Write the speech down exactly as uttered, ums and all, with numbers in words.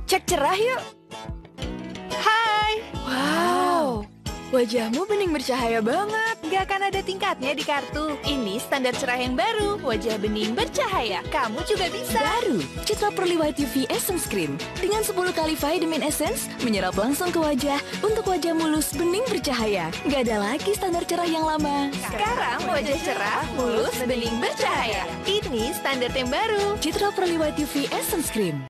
Cek cerah yuk. Hai, Wow, wajahmu bening bercahaya banget. nggak akan ada tingkatnya di kartu. Ini standar cerah yang baru, wajah bening bercahaya. Kamu juga bisa. Baru, Citra Pearly White U V Essence Cream dengan sepuluh kali vitamin essence menyerap langsung ke wajah untuk wajah mulus bening bercahaya. Gak ada lagi standar cerah yang lama. Sekarang wajah cerah, mulus, bening bercahaya. Ini standar yang baru. Citra Pearly White U V Essence Cream.